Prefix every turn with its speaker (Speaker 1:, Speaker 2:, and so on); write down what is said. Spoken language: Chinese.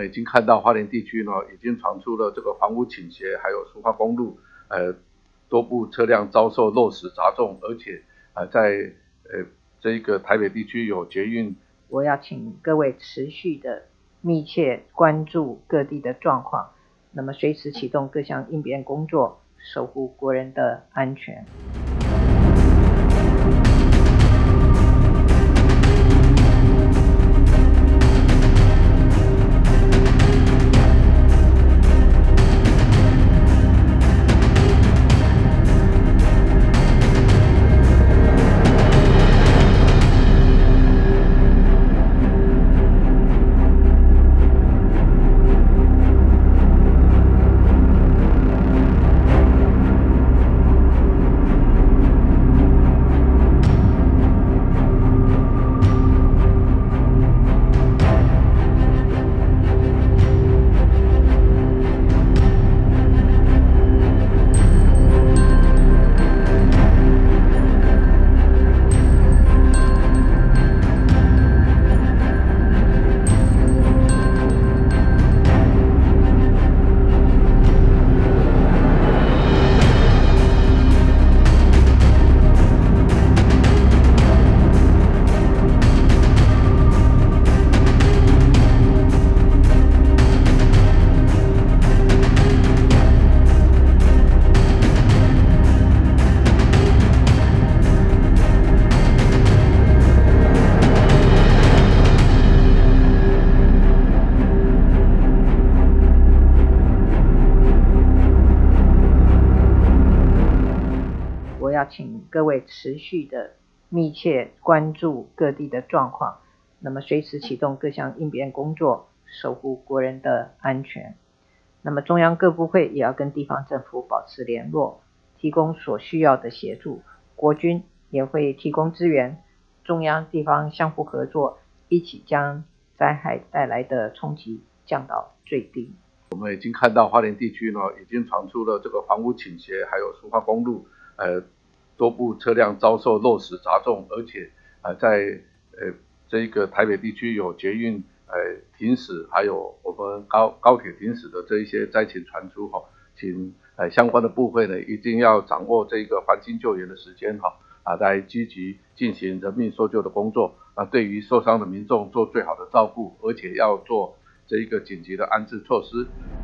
Speaker 1: 们已经看到花莲地区呢，已经传出了这个房屋倾斜，还有苏花公路多部车辆遭受落石砸中，而且在这个台北地区有捷运。
Speaker 2: 我要请各位持续的密切关注各地的状况，那么随时启动各项应变工作，守护国人的安全。我要请各位持续的密切关注各地的状况，那么随时启动各项应变工作，守护国人的安全。那么中央各部会也要跟地方政府保持联络，提供所需要的协助，国军也会提供支援，中央地方相互合作，一起将灾害带来的冲击降到最低。
Speaker 1: 我们已经看到花莲地区呢，已经传出了这个房屋倾斜，还有苏花公路多部车辆遭受落石砸中，而且在这个台北地区有捷运停驶，还有我们高铁停驶的这一些灾情传出请相关的部会呢一定要掌握这个黄金救援的时间来积极进行人命搜救的工作，对于受伤的民众做最好的照顾，而且要做这一个紧急的安置措施。